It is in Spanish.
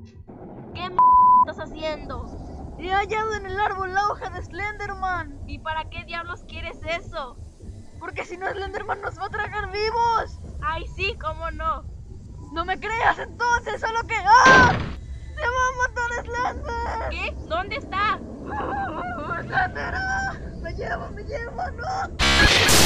¿Qué estás haciendo? He hallado en el árbol la hoja de Slenderman. ¿Y para qué diablos quieres eso? Porque si no, Slenderman nos va a tragar vivos. Ay, sí, cómo no. No me creas entonces, solo que... ¡Ah! ¡Se va a matar Slender! ¿Qué? ¿Dónde está? ¡Slender! ¡Ah! Me lleva, no.